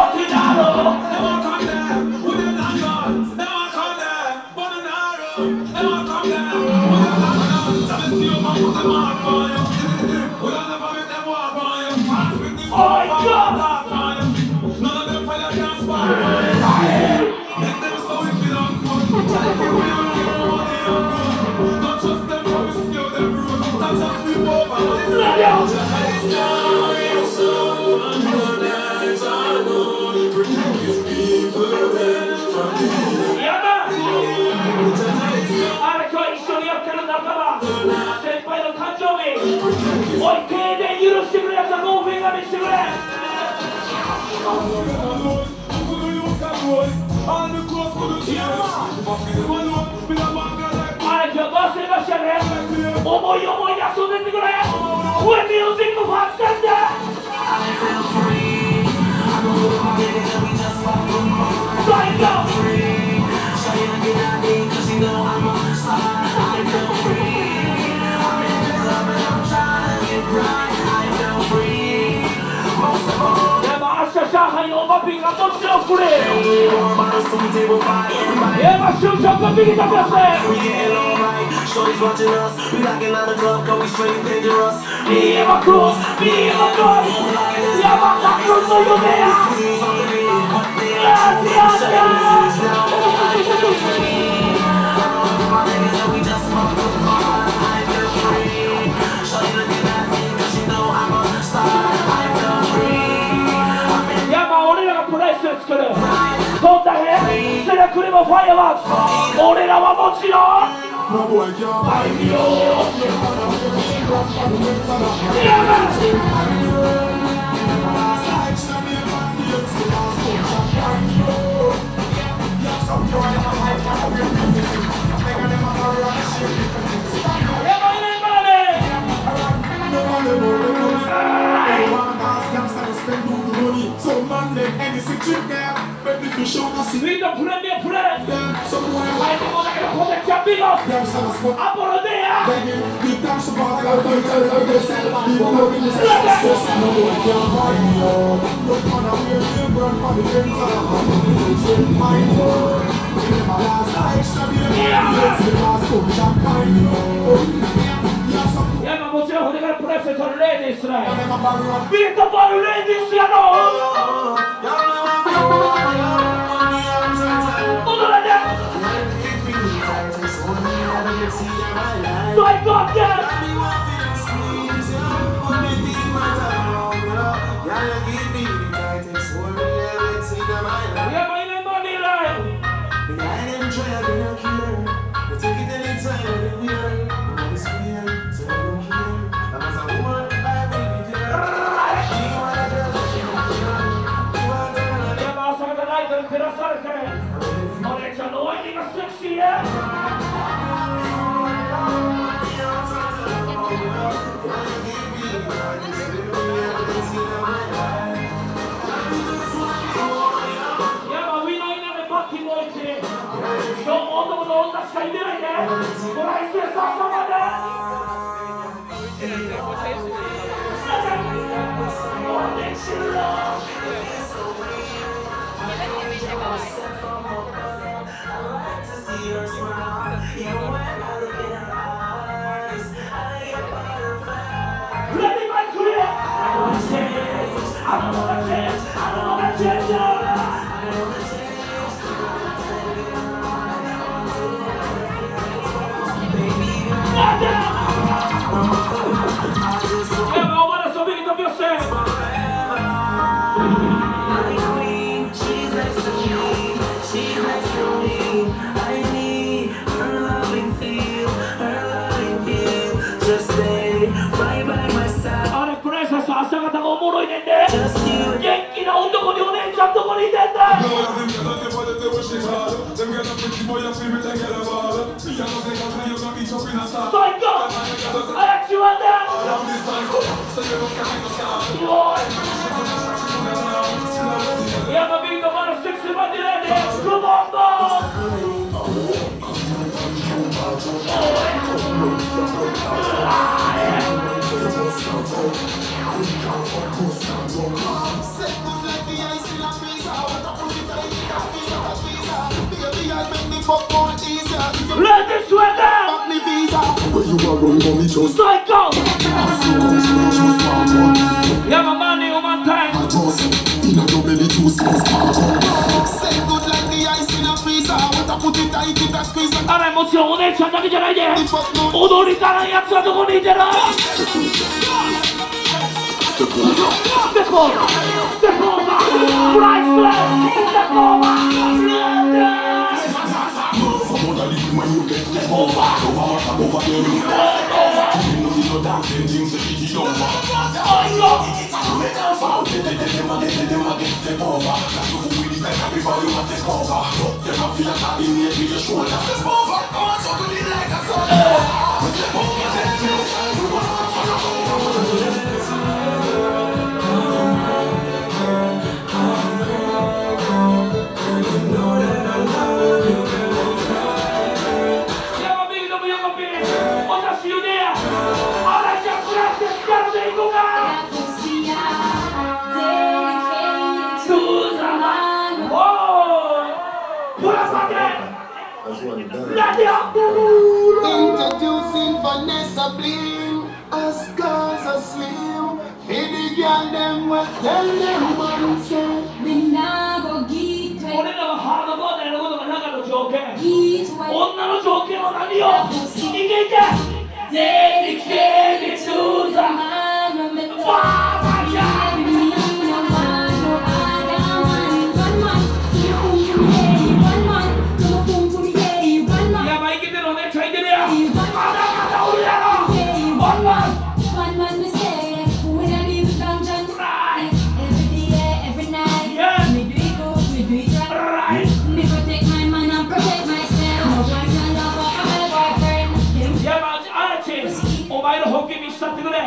Shorty's watching us, we locking out the club, cause we straight dangerous. Me and my crew, me and my boy. Yeah, my crew, so you there. My niggas and we just smoke the bar. I feel free. Shorty looking at me cause she know I'm a star. I feel free. Yeah, my only like a place is good. Don't the head, say that couldn't fireworks. Only like a mochi. No boy can't buy me up. So Monday, any situation there, but if you show us We don't play me a play. somewhere I don't want to protect your big up. there's some spot. I'm on there. Begging, you dance about like you tell yourself. People know in the stress, no boy can't buy me up. Look on a weird thing, run for the things that I'm on the mind. In my last extra beer, it's the last book, champagne. Yeah, ma mo c'era una presa per ladies, right? Vita per ladies, ya no. So I got that. Yeah, my name money, right? Set them like the ice in a freezer. fuck more easier. Let this weather. Fuck me visa. Where you are running on me just. Psycho. Yeah, my money on my time. I just in a your belly too small. Say good like the ice in a freezer. What I put it tight, it a squeeze. あらもちろんお姉ちゃんだけじゃないで。踊りたないやつはどこにいてる？ Step over, step over, priceless, step over, Introducing Vanessa Blim, us girls are slim. Hey, the girl them will tell them one say. 俺らはハードボーダーのことが中の条件。女の条件は何よ？いけいけ。Dedicated to theお前の本気見しちゃってくれ。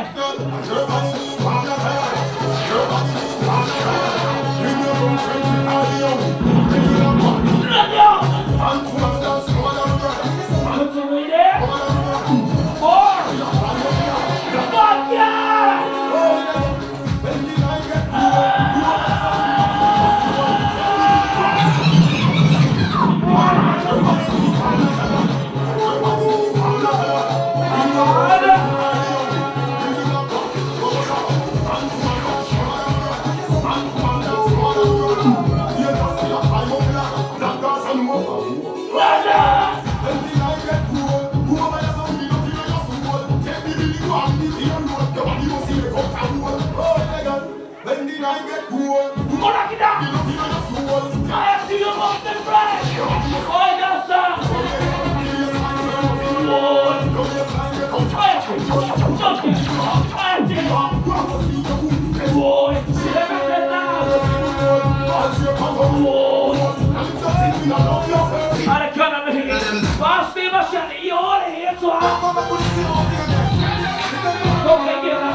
あれからの日、ファーストイマシャンでいいよ、俺やつは。どっか行けよな。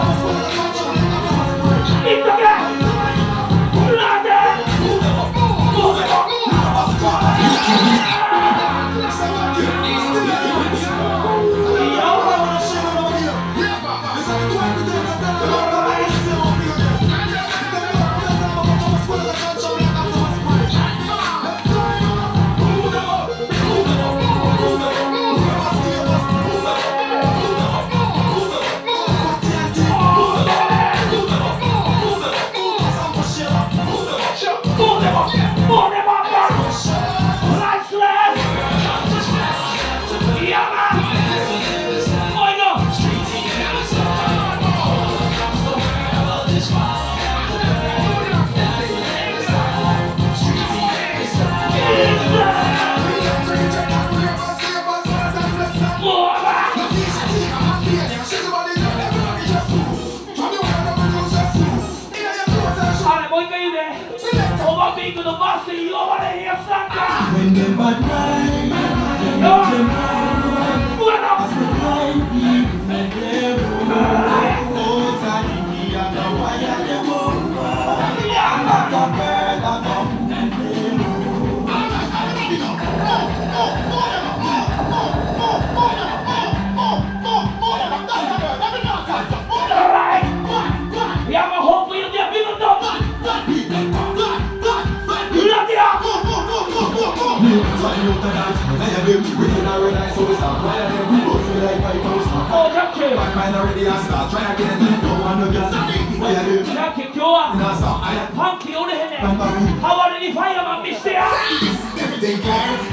行っとけ。なんで。 You're Fire them, we in a red eye, so we start. Fire them, people feel like I don't stop. Oh, Jackie. My mind already a start. Try again, don't want no gas. Fire them, Jackie,今日はなさ、I am パンキーおれへんねん。ハワイにファイヤーマン見してや。 everything clear.